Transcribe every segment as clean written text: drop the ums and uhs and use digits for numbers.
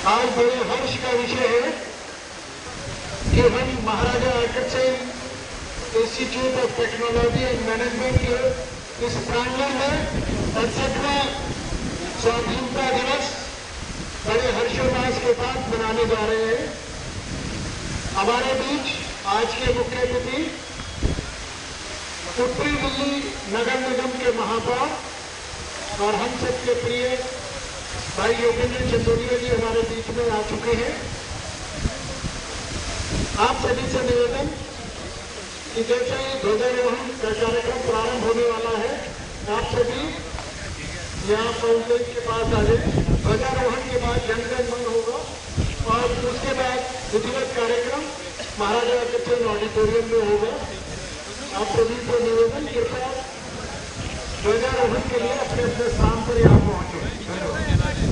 आज बड़े हर्ष का विषय है कि हम Maharaja Agrasen institute of technology and management के इस प्रांगण में 68वां स्वाधीनता दिवस बड़े हर्षोल्लास के साथ मनाने जा रहे हैं। हमारे बीच आज के मुख्य अतिथि उत्तरी दिल्ली नगर निगम के महापौर और हम सबके प्रिय भाई योगेंद्र चंदोलिया जी हमारे बीच में आ चुके हैं। आप सभी से निवेदन कि जैसे ही ध्वजारोहण का कार्यक्रम प्रारंभ होने वाला है, आप सभी यहाँ फाउंटेन के पास आ जाए। ध्वजारोहण के बाद जनगण मन होगा और उसके बाद विधिवत कार्यक्रम महाराजा अग्रसेन ऑडिटोरियम में होगा। आप सभी से निवेदन कृपया ध्वजारोहण के लिए अपने अपने स्थान पर यहाँ पहुंचे। धन्यवाद।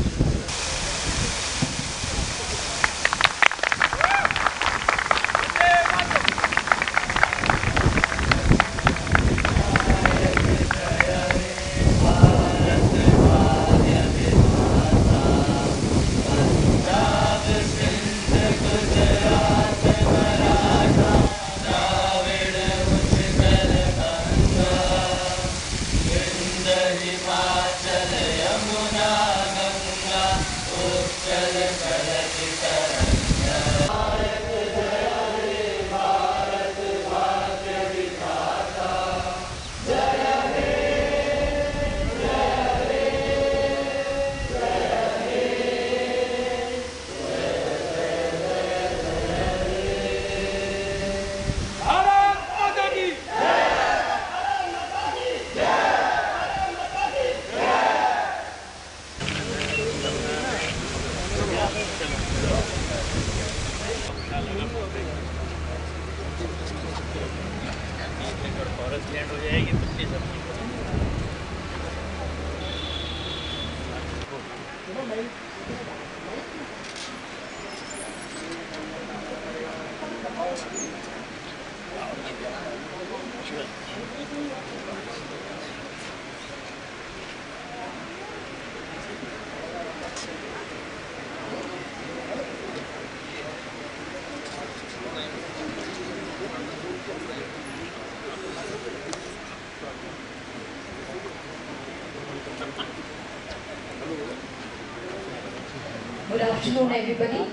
Good afternoon, everybody.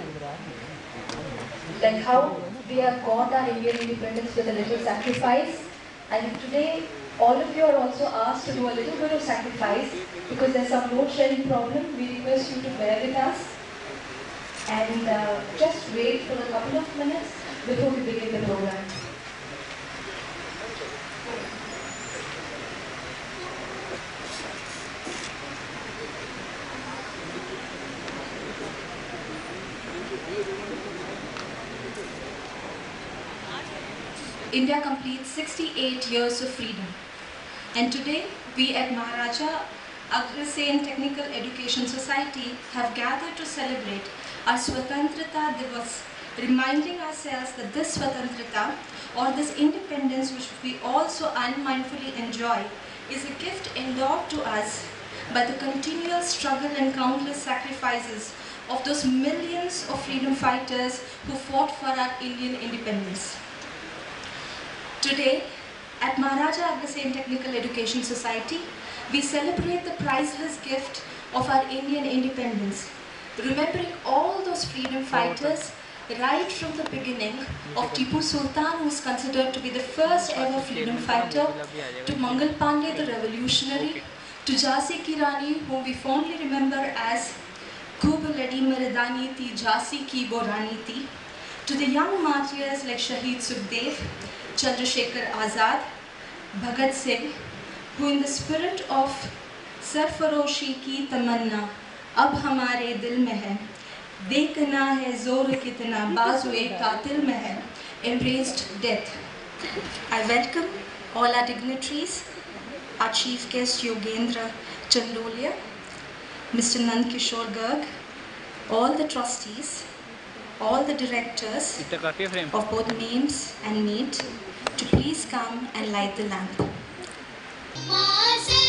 Like how we have got our Indian independence with a little sacrifice, and today all of you are also asked to do a little bit of sacrifice because there's some load shedding problem. We request you to bear with us and just wait for a couple of minutes before we begin the program. India completes 68 years of freedom, and today we at Maharaja Agrasen Technical Education Society have gathered to celebrate our Swatantrata Divas, reminding ourselves that this Swatantrata or this independence which we all so unmindfully enjoy is a gift endowed to us by the continual struggle and countless sacrifices of those millions of freedom fighters who fought for our Indian independence. Today, at Maharaja Agrasen Technical Education Society, we celebrate the priceless gift of our Indian independence, remembering all those freedom fighters right from the beginning of Tipu Sultan, who is considered to be the first ever freedom fighter, to Mangal Pandey the revolutionary, to Jhansi Ki Rani, whom we fondly remember as Khub Ladi Maradani Thi, Jhansi Ki Bo Rani Thi, to the young martyrs like Shahid Sukhdev, Chandrasekhar Azad, Bhagat Singh, who in the spirit of Sarfaroshi ki tamanna, ab hamare dil mein hai, देखना है जोर कितना बाजुए कातिल में है, embraced death. I welcome all our dignitaries, our chief guest Yogendra Chandolia, Mr. Nand Kishore Garg, all the trustees, all the directors of both NAIMS and NEET to please come and light the lamp.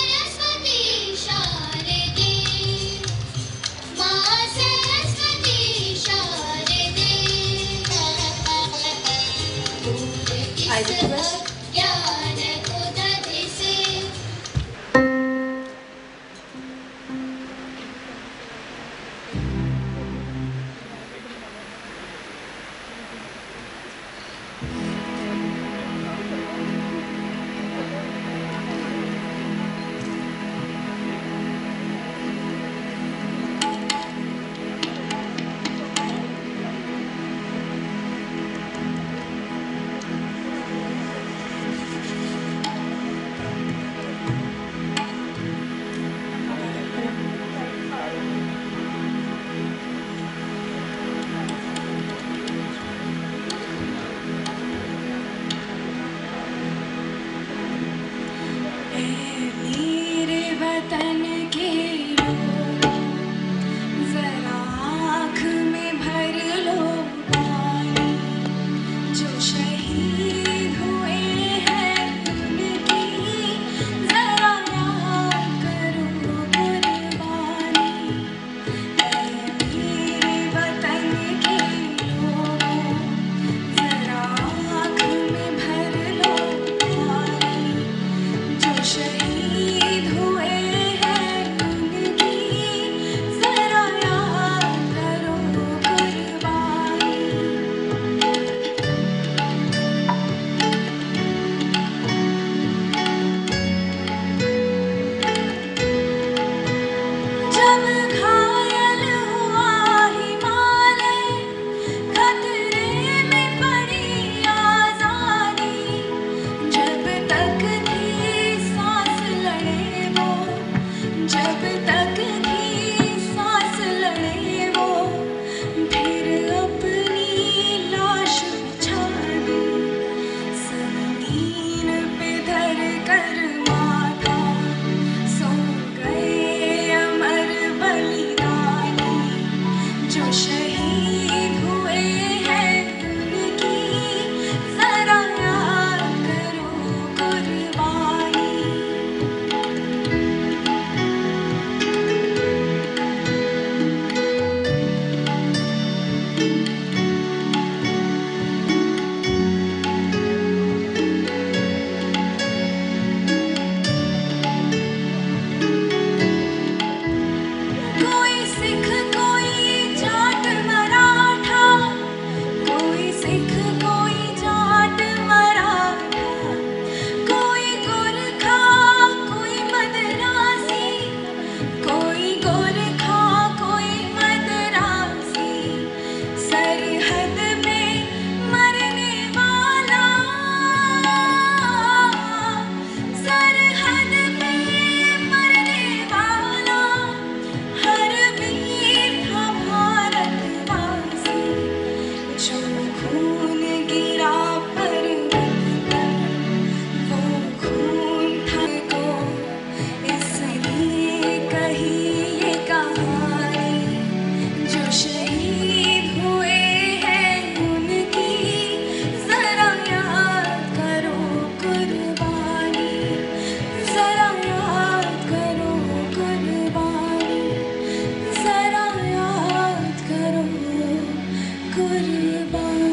Saraswati वतन के लोगों, जरा आँख में भर लो पानी, जो शहीद हुए हैं उनकी जरा याद करो कुर्बानी। मेरे वतन के लोगों, जरा आँख में भर लो पानी, जो शहीद हुए हैं उनकी जरा याद करो कुर्बानी। जब घायल हुआ हिमालय, खतरे में पड़ी आजादी, जब तक थी सांस लड़े वो, जब तक थी सांस लड़े वो, फिर अपनी लाश बिछा दी, ज़मीन पे धर कर माथा सो गए अमर बलिदानी, जो शहीद हुए हैं उनकी जरा याद करो कुर्बानी। कोई सिख कोई जाट मराठा, कोई सिख कोई जाट मराठा, कोई गोरखा कोई मदरासी, कोई गोरखा कोई मदरासी, सरहद पे मरने वाला, सरहद पे मरने वाला, हर वीर था भारतवासी, जो खून गिरा पर्वत पर, वो खून था को इसलिए कही ये कहानी, जो शहीद हुए हैं उनकी जरा याद करो कुर्बानी, जरा याद करो कुर्बानी, जरा याद करो कुर्बानी।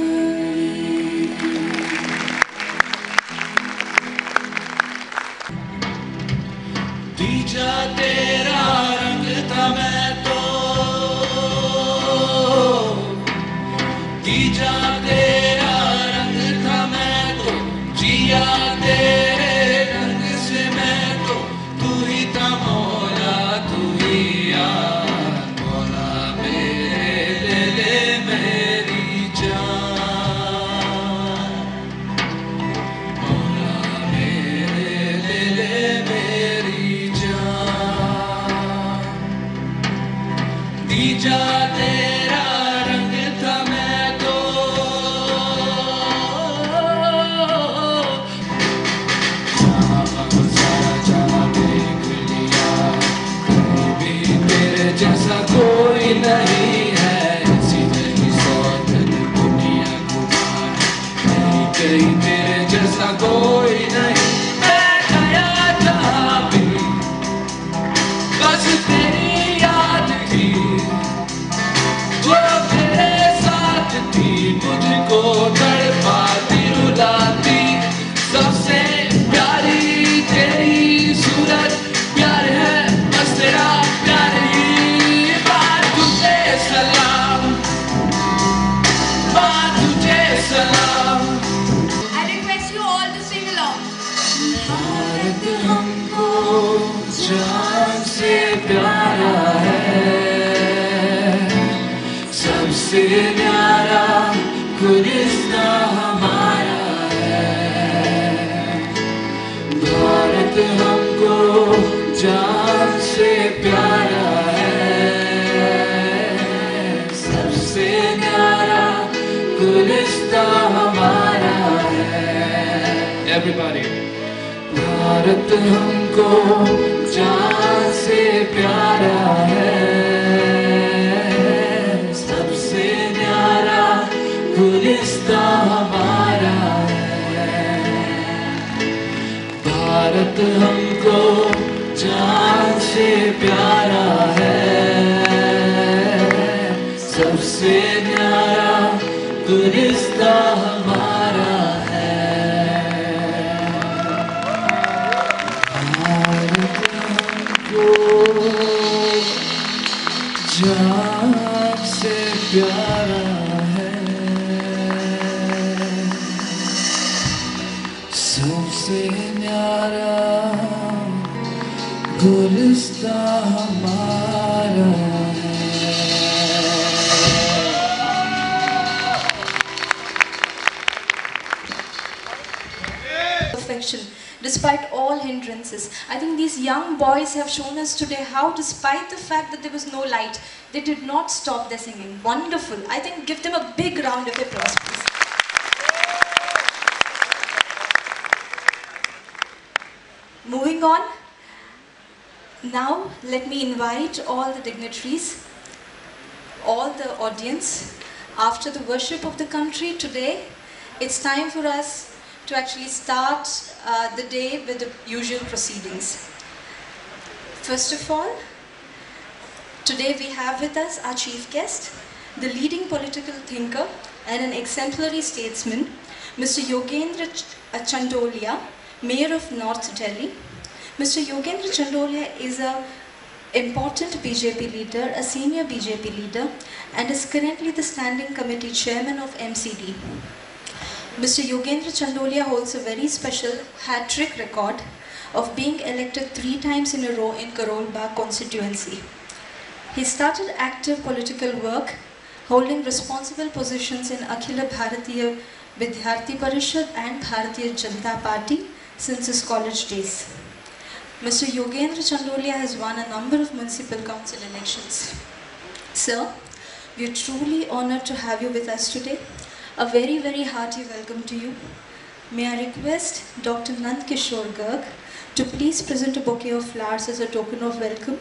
तीजा तेरा रंग था मैं तो, तीजा तेरा रंग था मैं तो, जिया तेरे रंग से मैं तो, तू ही था मौला तू ही यार, मौला मेरे ले मेरी जान, मौला मेरे ले मेरी जान। तीजा तेरा रंग था मैं तो, जहाँ देख लिया, कहीं भी तेरे जैसा कोई नहीं है, ऐसी नहीं सौतन दुनिया घुमा है, कहीं तेरे जैसा कोई नहीं। मैं गया जहाँ भी बस तेरी याद थी, जो तेरे साथ थी, मुझको तड़पाती रुलाती, सबसे प्यारी तेरी सूरत, प्यार है बस तेरा प्यार ही, माँ तुझे सलाम, माँ तुझे सलाम। I request you all to sing along. Bharat हमको जान से प्यारा है, सबसे न्यारा गुलिस्ता हमारा है। भारत हमको जान से प्यारा है, सबसे न्यारा गुलिस्ता हमारा है। Everybody. भारत हमको जान से प्यारा है, सबसे न्यारा गुलिस्ता हमारा है। भारत हमको जान से प्यारा है, सबसे न्यारा गुलिस्ता हमारा है। भारत हमको जान से प्यारा है, सबसे न्यारा गुलिस्ता हमारा है। Perfection, despite all hindrances. I think these young boys have shown us today how, despite the fact that there was no light, they did not stop their singing. Wonderful. I think give them a big round of applause, please. Moving on. Now, let me invite all the dignitaries, all the audience, after the worship of the country today, it's time for us to actually start the day with the usual proceedings. First of all, today we have with us our chief guest, the leading political thinker and an exemplary statesman, Mr. Yogendra Chandolia, Mayor of North Delhi. Mr. Yogendra Chandolia is an important BJP leader, a senior BJP leader, and is currently the standing committee chairman of MCD. Mr. Yogendra Chandolia holds a very special hat-trick record of being elected 3 times in a row in Karol Bagh constituency. He started active political work, holding responsible positions in Akhila Bharatiya Vidyarthi Parishad and Bharatiya Janata Party since his college days. Mr. Yogendra Chandolia has won a number of municipal council elections. Sir, we are truly honored to have you with us today. A very, very hearty welcome to you. May I request Dr. Nand Kishore Garg to please present a bouquet of flowers as a token of welcome.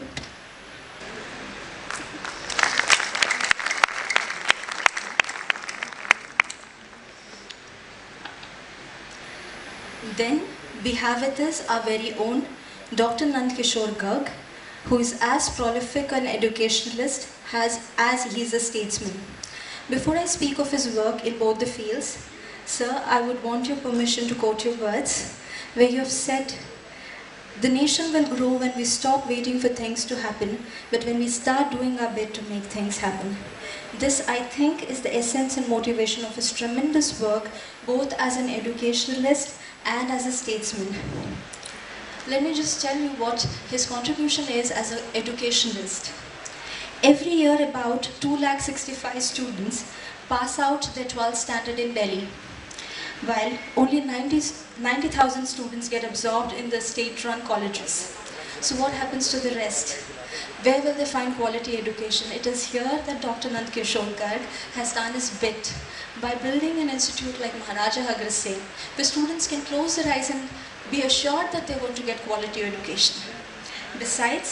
Then we have with us our very own Dr. Nand Kishore Garg, who is as prolific an educationalist as he is a statesman. Before I speak of his work in both the fields, sir, I would want your permission to quote your words, where you have said, "The nation will grow when we stop waiting for things to happen, but when we start doing our bit to make things happen." This, I think, is the essence and motivation of his tremendous work, both as an educationalist and as a statesman. Let me just tell you what his contribution is as an educationalist. Every year about 265,000 students pass out their 12th standard in Delhi, while only 90,000 students get absorbed in the state-run colleges. So what happens to the rest? Where will they find quality education? It is here that Dr. Nand Kishore Garg has done his bit by building an institute like Maharaja Agrawal, where students can close their eyes and be assured that they're going to get quality education. Besides,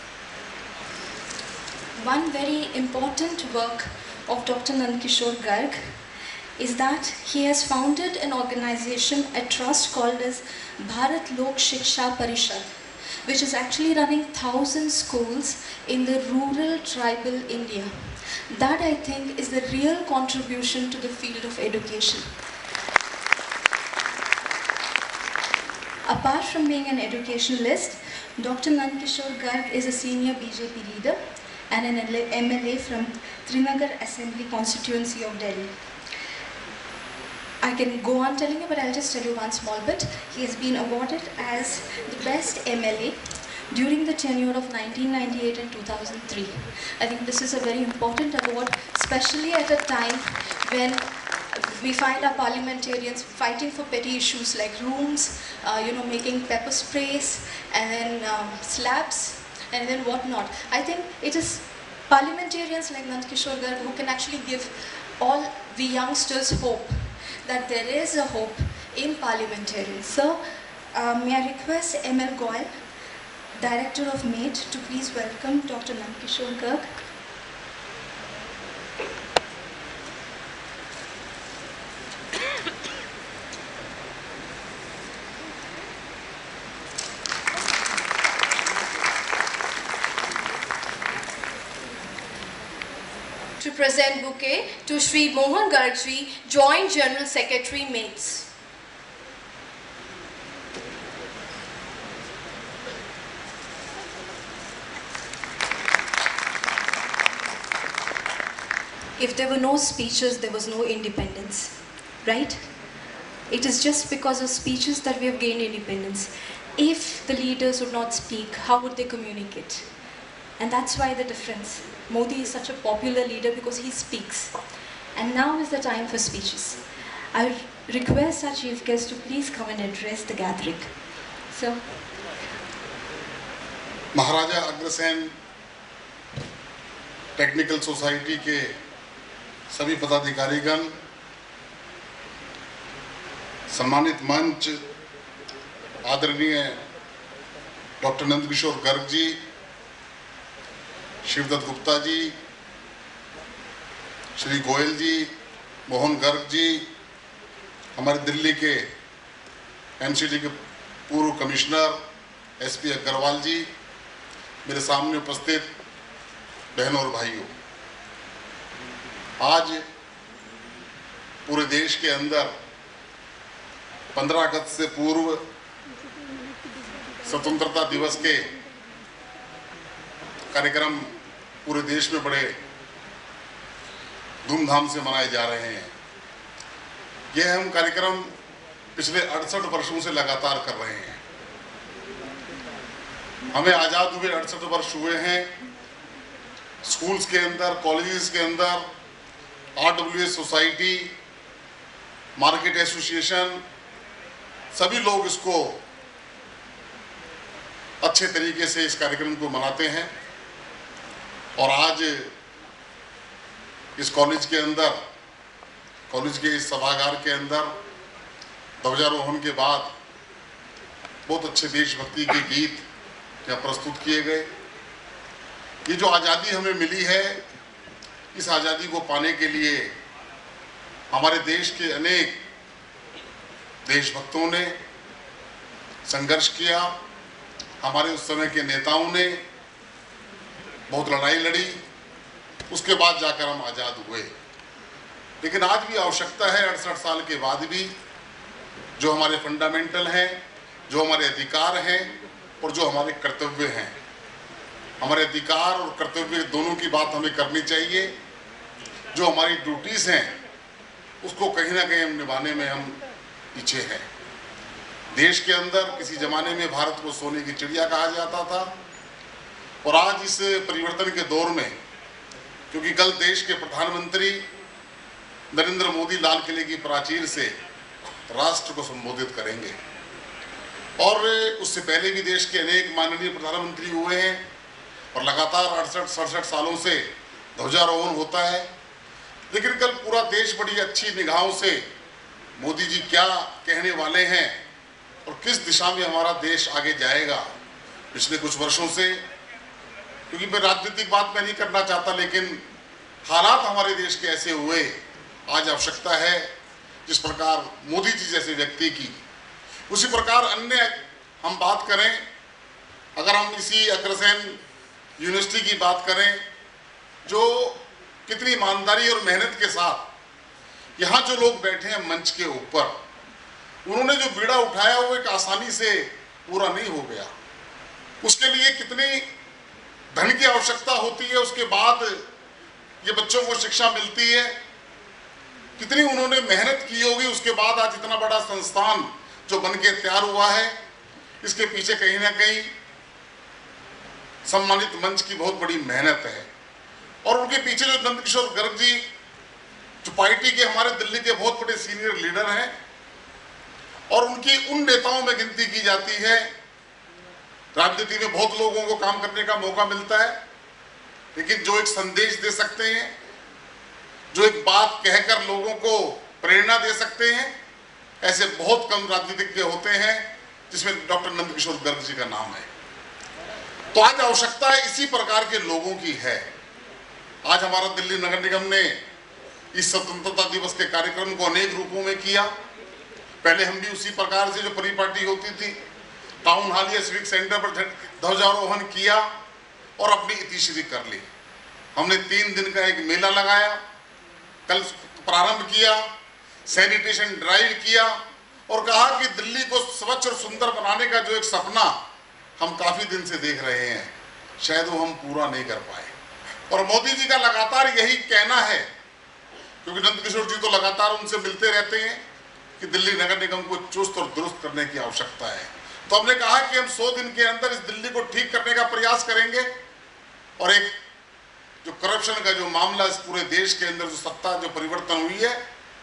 one very important work of Dr. Nand Kishore Garg is that he has founded an organization, a trust called as Bharat Lok Shiksha Parishad, which is actually running 1,000 schools in the rural tribal India. That, I think, is the real contribution to the field of education. Apart from being an educationalist, Dr. Nand Kishore Garg is a senior BJP leader and an MLA from Trinagar Assembly constituency of Delhi. I can go on telling you, but I'll just tell you one small bit. He has been awarded as the best MLA during the tenure of 1998 and 2003. I think this is a very important award, especially at a time when we find our parliamentarians fighting for petty issues like rooms, making pepper sprays, and then slabs, and then whatnot. I think it is parliamentarians like Nand Kishore Garg who can actually give all the youngsters hope that there is a hope in parliamentarians. So, may I request ML Goyal Director of MATE, to please welcome Dr. Nandkishore Garg. To present bouquet to Shri Mohan Garg ji, Joint General Secretary, MATES. If there were no speeches, there was no independence, right? It is just because of speeches that we have gained independence. If the leaders would not speak, how would they communicate? And that's why the difference. Modi is such a popular leader because he speaks. And now is the time for speeches. I request our chief guest to please come and address the gathering. So, Maharaja Agrasen technical society के सभी पदाधिकारीगण, सम्मानित मंच, आदरणीय doctor Nandkishore Garg ji, Shivdatt Gupta ji, Shri Goyal ji, Mohan Garg ji, हमारे दिल्ली के MCD के पूर्व कमिश्नर एसपी अग्रवाल जी, मेरे सामने उपस्थित बहनों और भाइयों, आज पूरे देश के अंदर 15 अगस्त से पूर्व स्वतंत्रता दिवस के कार्यक्रम पूरे देश में बड़े धूमधाम से मनाए जा रहे हैं। यह हम कार्यक्रम पिछले 68 वर्षों से लगातार कर रहे हैं। हमें आज़ाद हुए 68 वर्ष हुए हैं। स्कूल्स के अंदर, कॉलेजेस के अंदर, RWS सोसाइटी, मार्केट एसोसिएशन, सभी लोग इसको अच्छे तरीके से इस कार्यक्रम को मनाते हैं। और आज इस कॉलेज के अंदर, कॉलेज के इस सभागार के अंदर ध्वजारोहण के बाद बहुत अच्छे देशभक्ति के गीत यहाँ प्रस्तुत किए गए। ये जो आज़ादी हमें मिली है, इस आज़ादी को पाने के लिए हमारे देश के अनेक देशभक्तों ने संघर्ष किया। हमारे उस समय के नेताओं ने बहुत लड़ाई लड़ी, उसके बाद जाकर हम आज़ाद हुए। लेकिन आज भी आवश्यकता है, 68 साल के बाद भी, जो हमारे फंडामेंटल हैं, जो हमारे अधिकार हैं और जो हमारे कर्तव्य हैं। हमारे अधिकार और कर्तव्य दोनों की बात हमें करनी चाहिए। जो हमारी ड्यूटीज़ हैं उसको कहीं ना कहीं हम निभाने में हम पीछे हैं। देश के अंदर किसी ज़माने में भारत को सोने की चिड़िया कहा जाता था, और आज इस परिवर्तन के दौर में, क्योंकि कल देश के प्रधानमंत्री नरेंद्र मोदी लाल किले की प्राचीर से राष्ट्र को संबोधित करेंगे, और उससे पहले भी देश के अनेक माननीय प्रधानमंत्री हुए हैं, और लगातार 68-67 सालों से ध्वजारोहण होता है। लेकिन कल पूरा देश बड़ी अच्छी निगाहों से मोदी जी क्या कहने वाले हैं और किस दिशा में हमारा देश आगे जाएगा, पिछले कुछ वर्षों से, क्योंकि मैं राजनीतिक बात मैं नहीं करना चाहता, लेकिन हालात हमारे देश के ऐसे हुए, आज आवश्यकता है जिस प्रकार मोदी जी जैसे व्यक्ति की, उसी प्रकार अन्य हम बात करें। अगर हम इसी अग्रसेन यूनिवर्सिटी की बात करें, जो कितनी ईमानदारी और मेहनत के साथ यहाँ जो लोग बैठे हैं मंच के ऊपर, उन्होंने जो बीड़ा उठाया वो एक आसानी से पूरा नहीं हो गया। उसके लिए कितनी धन की आवश्यकता होती है, उसके बाद ये बच्चों को शिक्षा मिलती है, कितनी उन्होंने मेहनत की होगी, उसके बाद आज इतना बड़ा संस्थान जो बन के तैयार हुआ है। इसके पीछे कहीं ना कहीं सम्मानित मंच की बहुत बड़ी मेहनत है। और उनके पीछे जो नंदकिशोर गर्ग जी, जो पार्टी के हमारे दिल्ली के बहुत बड़े सीनियर लीडर हैं, और उनकी उन नेताओं में गिनती की जाती है। राजनीति में बहुत लोगों को काम करने का मौका मिलता है, लेकिन जो एक संदेश दे सकते हैं, जो एक बात कहकर लोगों को प्रेरणा दे सकते हैं, ऐसे बहुत कम राजनीतिज्ञ होते हैं, जिसमें डॉक्टर नंदकिशोर गर्ग जी का नाम है। तो आज आवश्यकता इसी प्रकार के लोगों की है। आज हमारा दिल्ली नगर निगम ने इस स्वतंत्रता दिवस के कार्यक्रम को अनेक रूपों में किया। पहले हम भी उसी प्रकार से जो परिपाटी होती थी, टाउन हॉल या सिविक सेंटर पर ध्वजारोहण किया और अपनी इतिश्री कर ली। हमने 3 दिन का एक मेला लगाया, कल प्रारंभ किया, सैनिटेशन ड्राइव किया और कहा कि दिल्ली को स्वच्छ और सुंदर बनाने का जो एक सपना हम काफी दिन से देख रहे हैं, शायद वो हम पूरा नहीं कर पाए। और मोदी जी का लगातार यही कहना है, क्योंकि नंदकिशोर जी तो लगातार उनसे मिलते रहते हैं कि दिल्ली नगर निगम को चुस्त और दुरुस्त करने की आवश्यकता है। तो हमने कहा कि हम 100 दिन के अंदर इस दिल्ली को ठीक करने का प्रयास करेंगे और एक जो करप्शन का जो मामला इस पूरे देश के अंदर जो सत्ता जो परिवर्तन हुई है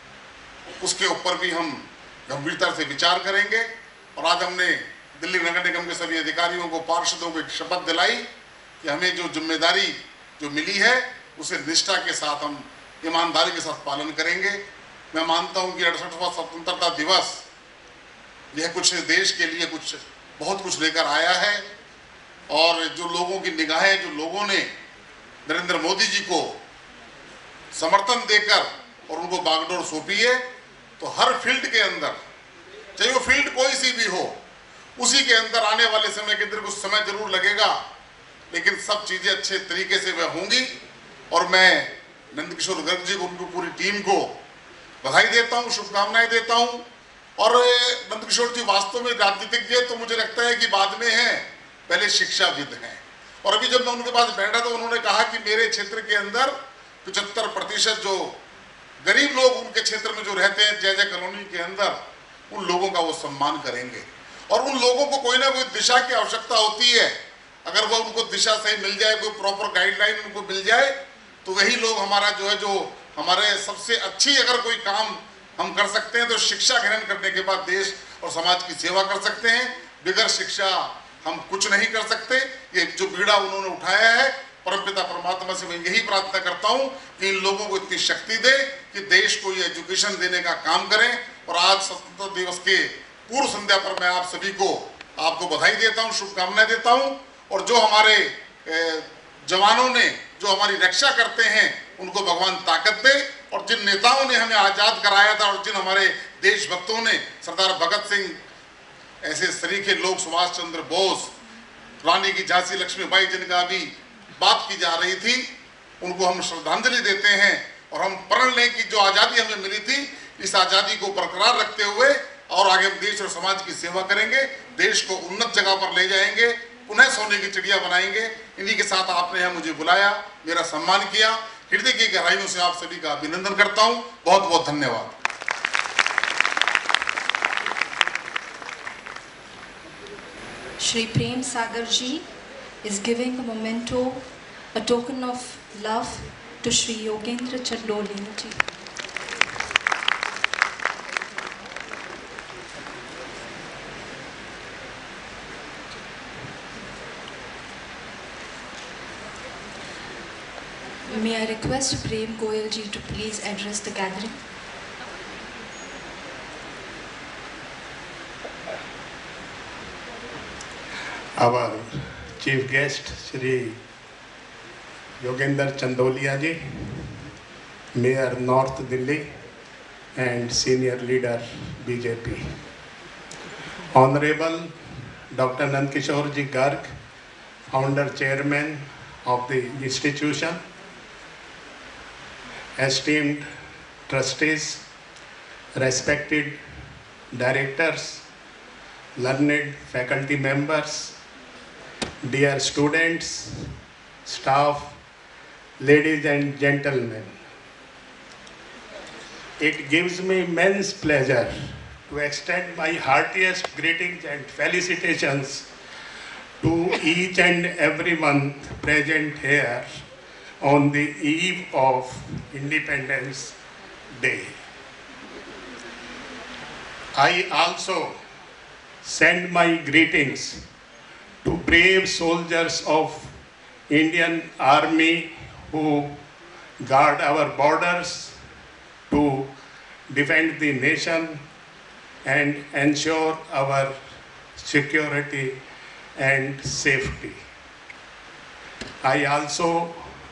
उसके ऊपर भी हम गंभीरता से विचार करेंगे। और आज हमने दिल्ली नगर निगम के सभी अधिकारियों को, पार्षदों को एक शपथ दिलाई कि हमें जो जिम्मेदारी जो मिली है उसे निष्ठा के साथ हम ईमानदारी के साथ पालन करेंगे। मैं मानता हूं कि 68वां स्वतंत्रता दिवस यह कुछ देश के लिए बहुत कुछ लेकर आया है और जो लोगों की निगाहें, जो लोगों ने नरेंद्र मोदी जी को समर्थन देकर और उनको बागडोर सौंपी है, तो हर फील्ड के अंदर, चाहे वो फील्ड कोई सी भी हो, उसी के अंदर आने वाले समय के अंदर कुछ समय जरूर लगेगा, लेकिन सब चीजें अच्छे तरीके से वह होंगी। और मैं नंदकिशोर गर्ग जी को, उनकी पूरी टीम को बधाई देता हूं, शुभकामनाएं देता हूं। और नंदकिशोर जी वास्तव में राजनीतिज्ञ तो मुझे लगता है कि बाद में हैं, पहले शिक्षाविद हैं। और अभी जब मैं उनके पास बैठा तो उन्होंने कहा कि मेरे क्षेत्र के अंदर 75% जो गरीब लोग उनके क्षेत्र में जो रहते हैं जय जय कॉलोनी के अंदर, उन लोगों का वो सम्मान करेंगे। और उन लोगों को कोई ना कोई दिशा की आवश्यकता होती है। अगर वो उनको दिशा सही मिल जाए, कोई प्रॉपर गाइडलाइन उनको मिल जाए, तो वही लोग हमारा जो है, जो हमारे सबसे अच्छी अगर कोई काम हम कर सकते हैं तो शिक्षा ग्रहण करने के बाद देश और समाज की सेवा कर सकते हैं। बगैर शिक्षा हम कुछ नहीं कर सकते। ये जो बीड़ा उन्होंने उठाया है, परमपिता परमात्मा से मैं यही प्रार्थना करता हूं कि इन लोगों को इतनी शक्ति दे कि देश को ये एजुकेशन देने का काम करें। और आज स्वतंत्रता दिवस के पूर्व संध्या पर मैं आप सभी को आपको बधाई देता हूं, शुभकामनाएं देता हूं। और जो हमारे जवानों ने जो हमारी रक्षा करते हैं, उनको भगवान ताकत दे। और जिन नेताओं ने हमें आजाद कराया था और जिन हमारे देशभक्तों ने, सरदार भगत सिंह, ऐसे सरीखे लोग, सुभाष चंद्र बोस, रानी की झांसी लक्ष्मीबाई, जिनका अभी बात की जा रही थी, उनको हम श्रद्धांजलि देते हैं। और हम प्रण लें कि जो आज़ादी हमें मिली थी, इस आज़ादी को बरकरार रखते हुए और आगे हम देश और समाज की सेवा करेंगे, देश को उन्नत जगह पर ले जाएंगे, पुनः सोने की चिड़िया बनाएंगे। इन्हीं के साथ आपने यहाँ मुझे बुलाया, मेरा सम्मान किया। हृदय की गहराइयों से आप सभी का अभिनंदन करता हूँ। बहुत बहुत धन्यवाद। Shri Prem Sagar ji is giving a memento, a token of love to Shri Yogendra Chandolia ji. May I request Prem Goyal ji to please address the gathering. Our chief guest, Shri Yogendra Chandolia ji, Mayor North Delhi and Senior Leader BJP. Honorable Dr. Nandkishore ji Garg, Founder Chairman of the institution, esteemed trustees, respected directors, learned faculty members, dear students, staff, ladies and gentlemen. It gives me immense pleasure to extend my heartiest greetings and felicitations to each and everyone present here on the eve of Independence Day. I also send my greetings to brave soldiers of Indian Army who guard our borders to defend the nation and ensure our security and safety. I also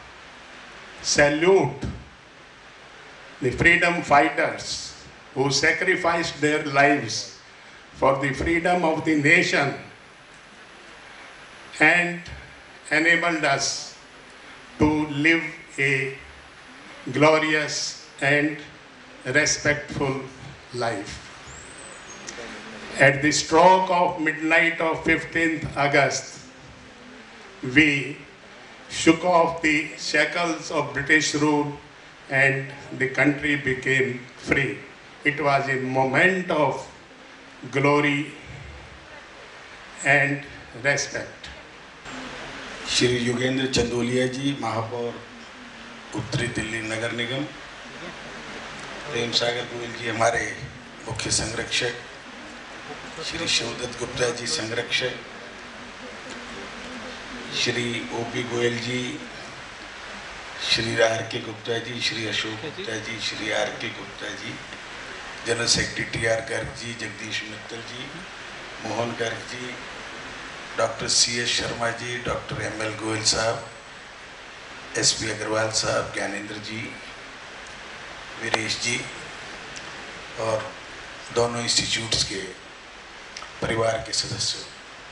salute the freedom fighters who sacrificed their lives for the freedom of the nation and enabled us to live a glorious and respectful life. At the stroke of midnight of 15th August, we shook off the shackles of British rule and the country became free. It was a moment of glory and respect. Shri Yogendra Chandolia जी, महापौर उत्तरी दिल्ली नगर निगम, प्रेम सागर गोयल जी हमारे मुख्य संरक्षक, श्री शिवदत्त गुप्ता जी संरक्षक, Shri OP Goyal ji, Shri R K Gupta ji, Shri Ashok Gupta ji, Shri R K Gupta ji, general secretary T R Garg ji, Jagdish Mittal ji, Mohan Garg ji, doctor C S Sharma ji, doctor M L Goyal साहब, S P Agarwal साहब, ज्ञानेंद्र जी, वीरेश जी और दोनों इंस्टीट्यूट्स के परिवार के सदस्यों,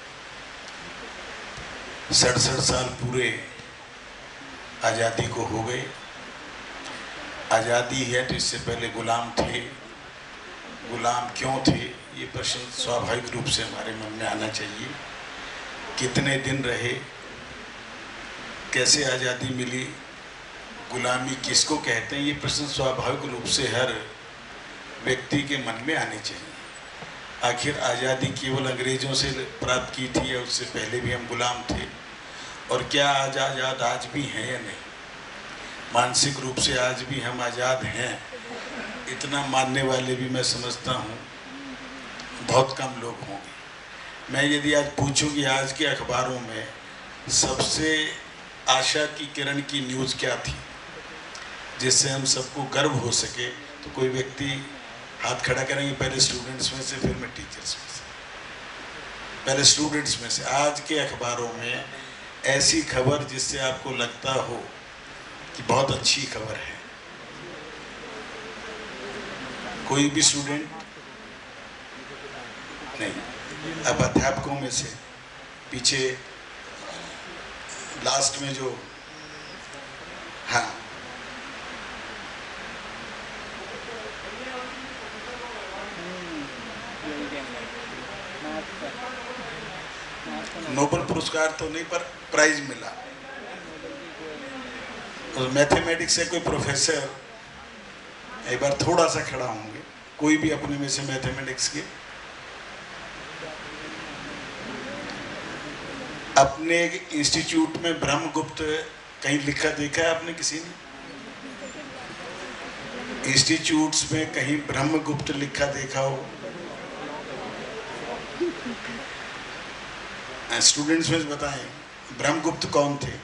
67 साल पूरे आज़ादी को हो गए। आज़ादी है तो इससे पहले गुलाम थे, गुलाम क्यों थे, ये प्रश्न स्वाभाविक रूप से हमारे मन में आना चाहिए। कितने दिन रहे, कैसे आज़ादी मिली, गुलामी किसको कहते हैं, ये प्रश्न स्वाभाविक रूप से हर व्यक्ति के मन में आने चाहिए। आखिर आज़ादी केवल अंग्रेज़ों से प्राप्त की थी या उससे पहले भी हम गुलाम थे, और क्या आज़ाद आज भी हैं या नहीं? मानसिक रूप से आज भी हम आज़ाद हैं, इतना मानने वाले भी मैं समझता हूँ बहुत कम लोग होंगे। मैं यदि आज पूछूं कि आज के अखबारों में सबसे आशा की किरण की न्यूज़ क्या थी जिससे हम सबको गर्व हो सके, तो कोई व्यक्ति हाथ खड़ा करेंगे, पहले स्टूडेंट्स में से, फिर मैं टीचर्स में से। पहले स्टूडेंट्स में से आज के अखबारों में ऐसी खबर जिससे आपको लगता हो कि बहुत अच्छी खबर है, कोई भी स्टूडेंट नहीं। अब अध्यापकों में से पीछे लास्ट में जो, हाँ, नोबेल पुरस्कार तो नहीं पर प्राइज मिला। और मैथमेटिक्स से कोई प्रोफेसर एक बार थोड़ा सा खड़ा होंगे, कोई भी अपने में से मैथमेटिक्स के अपने इंस्टीट्यूट में ब्रह्मगुप्त कहीं लिखा देखा है आपने किसी ने? इंस्टीट्यूट्स में कहीं ब्रह्मगुप्त लिखा देखा हो? स्टूडेंट्स में बताएं ब्रह्मगुप्त कौन थे,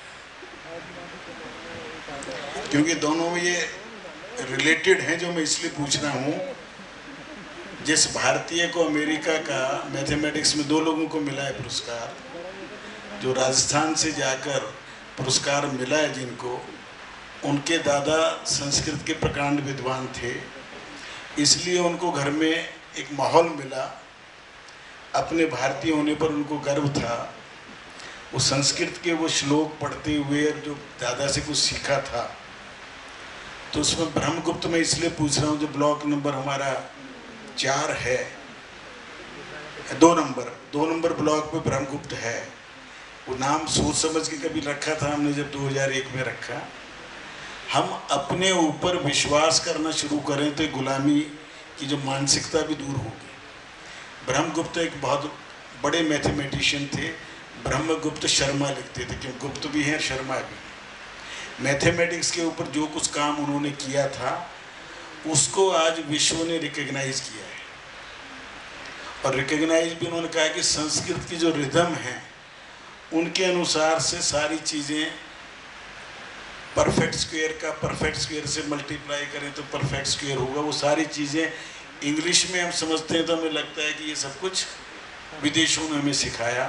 क्योंकि दोनों में ये रिलेटेड हैं। जो मैं इसलिए पूछ रहा हूँ, जिस भारतीय को अमेरिका का मैथमेटिक्स में 2 लोगों को मिला है पुरस्कार, जो राजस्थान से जाकर पुरस्कार मिला है जिनको, उनके दादा संस्कृत के प्रकांड विद्वान थे, इसलिए उनको घर में एक माहौल मिला, अपने भारतीय होने पर उनको गर्व था। वो संस्कृत के वो श्लोक पढ़ते हुए जो दादा से कुछ सीखा था, तो उसमें ब्रह्मगुप्त में इसलिए पूछ रहा हूँ, जो ब्लॉक नंबर हमारा 4 है, 2 नंबर ब्लॉक पे ब्रह्मगुप्त है। वो नाम सोच समझ के कभी रखा था हमने, जब 2001 में रखा। हम अपने ऊपर विश्वास करना शुरू करें तो गुलामी की जो मानसिकता भी दूर होगी। ब्रह्मगुप्त एक बहुत बड़े मैथमेटिशियन थे, ब्रह्मगुप्त शर्मा लिखते थे, क्यों गुप्त भी हैं शर्मा भी। मैथमेटिक्स के ऊपर जो कुछ काम उन्होंने किया था उसको आज विश्व ने रिकग्नाइज किया है, और रिकग्नाइज भी उन्होंने कहा कि संस्कृत की जो रिदम है उनके अनुसार से सारी चीज़ें परफेक्ट स्क्वायर से मल्टीप्लाई करें तो परफेक्ट स्क्वायर होगा। वो सारी चीज़ें इंग्लिश में हम समझते हैं तो हमें लगता है कि ये सब कुछ विदेशों ने हमें सिखाया,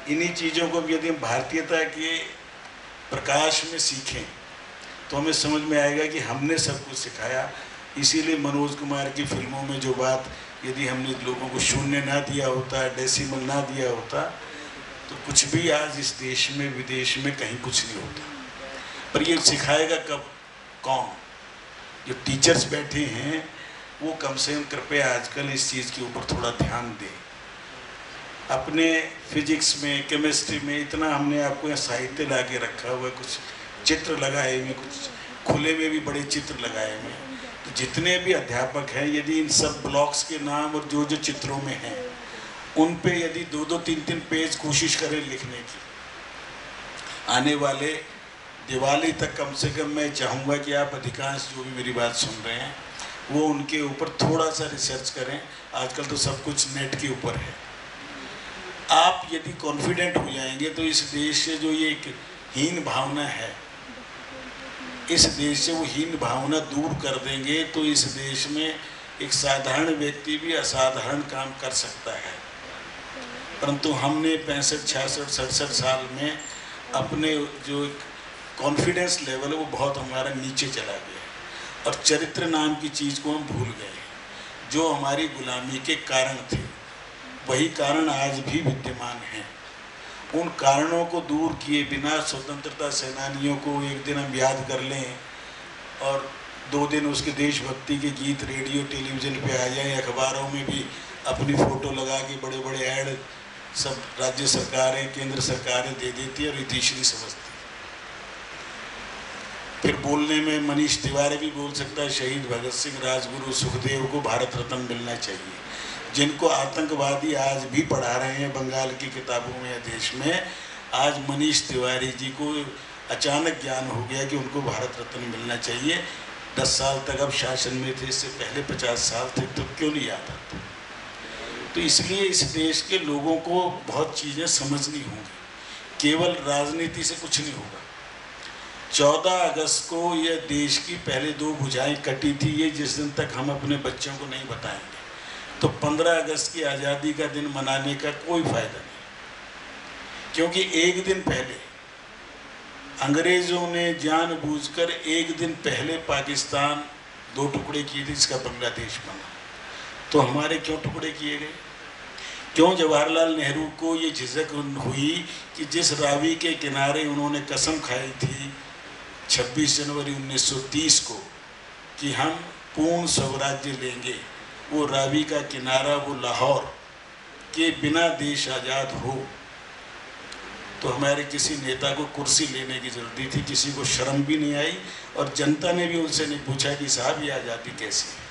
इन्हीं चीज़ों को यदि हम भारतीयता के प्रकाश में सीखें तो हमें समझ में आएगा कि हमने सब कुछ सिखाया। इसीलिए मनोज कुमार की फिल्मों में जो बात, यदि हमने लोगों को शून्य ना दिया होता, डेसिमल ना दिया होता, तो कुछ भी आज इस देश में विदेश में कहीं कुछ नहीं होता। पर ये सिखाएगा कब, कौन? जो टीचर्स बैठे हैं वो कम से कम कृपया आजकल इस चीज़ के ऊपर थोड़ा ध्यान दें। अपने फिजिक्स में, केमिस्ट्री में इतना हमने आपको यहाँ साहित्य ला के रखा हुआ है, कुछ चित्र लगाए हुए, कुछ खुले में भी बड़े चित्र लगाए हुए हैं। तो जितने भी अध्यापक हैं, यदि इन सब ब्लॉक्स के नाम और जो जो चित्रों में हैं उन पे यदि 2-2, 3-3 पेज कोशिश करें लिखने की, आने वाले दिवाली तक कम से कम मैं चाहूँगा कि आप अधिकांश जो भी मेरी बात सुन रहे हैं वो उनके ऊपर थोड़ा सा रिसर्च करें। आजकल तो सब कुछ नेट के ऊपर है। आप यदि कॉन्फिडेंट हो जाएंगे तो इस देश से जो ये एक हीन भावना है, इस देश से वो हीन भावना दूर कर देंगे तो इस देश में एक साधारण व्यक्ति भी असाधारण काम कर सकता है। परंतु हमने 65, 66, 67 साल में अपने जो कॉन्फिडेंस लेवल है वो बहुत हमारा नीचे चला गया और चरित्र नाम की चीज़ को हम भूल गए। जो हमारी गुलामी के कारण थे वही कारण आज भी विद्यमान हैं। उन कारणों को दूर किए बिना स्वतंत्रता सेनानियों को एक दिन हम याद कर लें और 2 दिन उसके देशभक्ति के गीत रेडियो टेलीविज़न पे आ जाएं, अखबारों में भी अपनी फ़ोटो लगा के बड़े बड़े ऐड सब राज्य सरकारें, केंद्र सरकारें दे देती है और तीसरी समझती। फिर बोलने में मनीष तिवारी भी बोल सकता है, शहीद भगत सिंह, राजगुरु सुखदेव को भारत रत्न मिलना चाहिए। जिनको आतंकवादी आज भी पढ़ा रहे हैं बंगाल की किताबों में या देश में, आज मनीष तिवारी जी को अचानक ज्ञान हो गया कि उनको भारत रत्न मिलना चाहिए। 10 साल तक अब शासन में थे, इससे पहले 50 साल थे, तो क्यों नहीं याद आता? तो इसलिए इस देश के लोगों को बहुत चीज़ें समझनी होंगी, केवल राजनीति से कुछ नहीं होगा। 14 अगस्त को यह देश की पहले 2 भुजाएं कटी थी, ये जिस दिन तक हम अपने बच्चों को नहीं बताएंगे तो 15 अगस्त की आज़ादी का दिन मनाने का कोई फ़ायदा नहीं, क्योंकि एक दिन पहले अंग्रेज़ों ने जानबूझकर एक दिन पहले पाकिस्तान 2 टुकड़े किए थे, जिसका बांग्लादेश बना। तो हमारे क्यों टुकड़े किए गए? क्यों जवाहरलाल नेहरू को ये झिझक हुई कि जिस रावी के किनारे उन्होंने कसम खाई थी 26 जनवरी 1930 को कि हम पूर्ण स्वराज्य लेंगे, वो रावी का किनारा, वो लाहौर के बिना देश आज़ाद हो, तो हमारे किसी नेता को कुर्सी लेने की जरूरत थी। किसी को शर्म भी नहीं आई और जनता ने भी उनसे नहीं पूछा कि साहब ये आज़ादी कैसी है।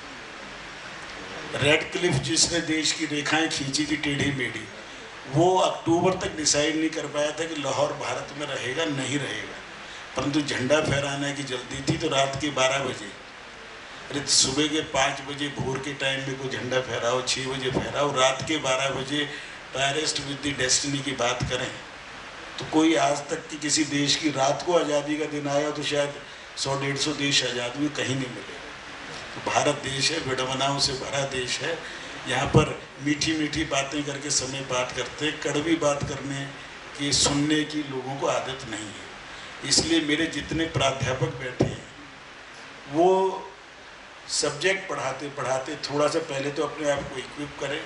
रेड क्लिफ जिसने देश की रेखाएं खींची थी टेढ़ी मेढ़ी, वो अक्टूबर तक डिसाइड नहीं कर पाया था कि लाहौर भारत में रहेगा नहीं रहेगा, परंतु झंडा फहराने की जल्दी थी तो रात के 12 बजे, अरे सुबह के 5 बजे भोर के टाइम में कोई झंडा फहराओ, 6 बजे फहराओ, रात के 12 बजे डायरेस्ट विद द डेस्टिनी की बात करें तो कोई आज तक की किसी देश की रात को आज़ादी का दिन आया तो शायद 100-150 देश आज़ाद हुए, कहीं नहीं मिलेगा। तो भारत देश है, विडंबनाओं से भरा देश है। यहाँ पर मीठी मीठी बातें करके समय बात करते, कड़वी बात करने की सुनने की लोगों को आदत नहीं है। इसलिए मेरे जितने प्राध्यापक बैठे हैं वो सब्जेक्ट पढ़ाते पढ़ाते थोड़ा सा पहले तो अपने आप को इक्विप करें।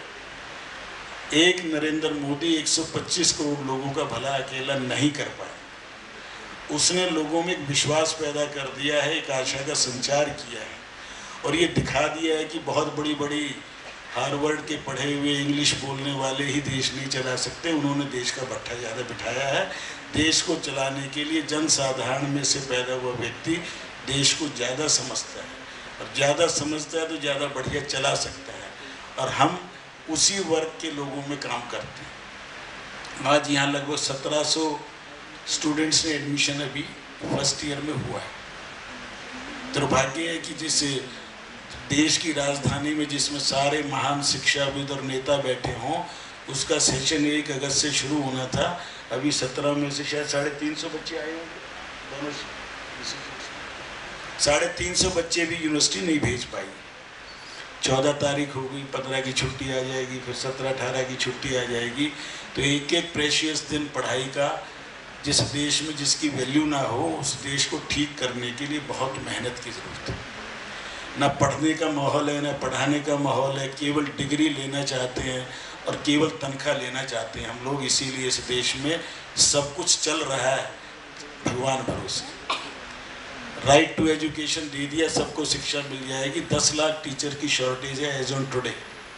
एक नरेंद्र मोदी 125 करोड़ लोगों का भला अकेला नहीं कर पाए। उसने लोगों में एक विश्वास पैदा कर दिया है, एक आशा का संचार किया है और ये दिखा दिया है कि बहुत बड़ी बड़ी हार्वर्ड के पढ़े हुए इंग्लिश बोलने वाले ही देश नहीं चला सकते। उन्होंने देश का भट्ठा ज़्यादा बिठाया है। देश को चलाने के लिए जनसाधारण में से पैदा हुआ व्यक्ति देश को ज़्यादा समझता है और ज़्यादा समझता है तो ज़्यादा बढ़िया चला सकता है और हम उसी वर्ग के लोगों में काम करते हैं। आज यहाँ लगभग 1700 स्टूडेंट्स ने एडमिशन अभी फर्स्ट ईयर में हुआ है। दुर्भाग्य है कि जिस देश की राजधानी में जिसमें सारे महान शिक्षाविद और नेता बैठे हों, उसका सेशन 1 अगस्त से शुरू होना था। अभी 17 में से शायद 350 बच्चे आए होंगे, 350 बच्चे भी यूनिवर्सिटी नहीं भेज पाई। 14 तारीख हो गई, 15 की छुट्टी आ जाएगी, फिर 17-18 की छुट्टी आ जाएगी। तो एक एक प्रेशियस दिन पढ़ाई का, जिस देश में जिसकी वैल्यू ना हो उस देश को ठीक करने के लिए बहुत मेहनत की ज़रूरत है। ना पढ़ने का माहौल है, ना पढ़ाने का माहौल है, केवल डिग्री लेना चाहते हैं और केवल तनख्वाह लेना चाहते हैं हम लोग। इसीलिए इस देश में सब कुछ चल रहा है भगवान भरोसे। राइट टू एजुकेशन दे दिया, सबको शिक्षा मिल जाएगी। 10 लाख टीचर की शॉर्टेज है as on today.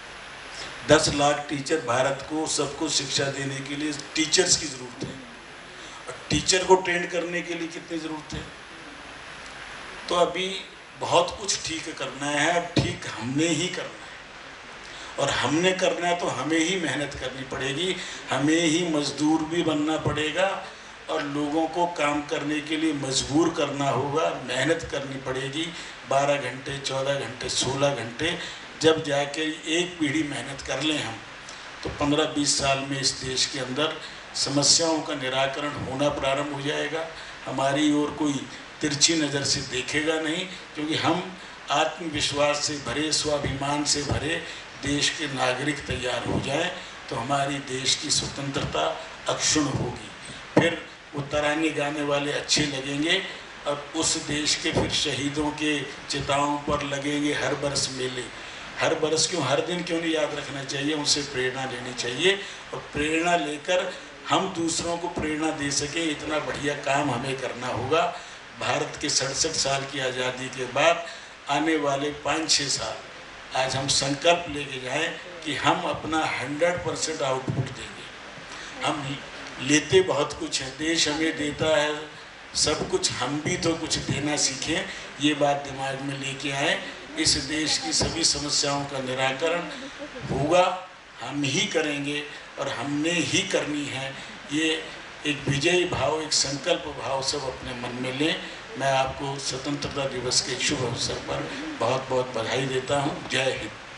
10 lakh teacher, Bharat को सबको शिक्षा देने के लिए टीचर्स की ज़रूरत है। और टीचर को ट्रेन करने के लिए कितनी ज़रूरत है? तो अभी बहुत कुछ ठीक करना है, ठीक हमने ही करना है। और हमने करना है तो हमें ही मेहनत करनी पड़ेगी, हमें ही मजदूर भी बनना पड़ेगा और लोगों को काम करने के लिए मजबूर करना होगा, मेहनत करनी पड़ेगी। 12 घंटे, 14 घंटे, 16 घंटे, जब जाके एक पीढ़ी मेहनत कर लें हम, तो 15-20 साल में इस देश के अंदर समस्याओं का निराकरण होना प्रारंभ हो जाएगा। हमारी ओर कोई तिरछी नज़र से देखेगा नहीं, क्योंकि हम आत्मविश्वास से भरे, स्वाभिमान से भरे देश के नागरिक तैयार हो जाएं, तो हमारी देश की स्वतंत्रता अक्षुण्ण होगी। फिर वो तराने गाने वाले अच्छे लगेंगे और उस देश के फिर शहीदों के चिताओं पर लगेंगे हर बरस मेले। हर बरस क्यों, हर दिन क्यों नहीं याद रखना चाहिए? उनसे प्रेरणा लेनी चाहिए और प्रेरणा लेकर हम दूसरों को प्रेरणा दे सकें, इतना बढ़िया काम हमें करना होगा। भारत के 67 साल की आज़ादी के बाद आने वाले 5-6 साल आज हम संकल्प लेके जाएं कि हम अपना 100% आउटपुट देंगे। हम लेते बहुत कुछ है, देश हमें देता है सब कुछ, हम भी तो कुछ देना सीखें। ये बात दिमाग में लेके आए। इस देश की सभी समस्याओं का निराकरण होगा, हम ही करेंगे और हमने ही करनी है। ये एक विजयी भाव, एक संकल्प भाव सब अपने मन में लें। मैं आपको स्वतंत्रता दिवस के शुभ अवसर पर बहुत बहुत बधाई देता हूँ। जय हिंद।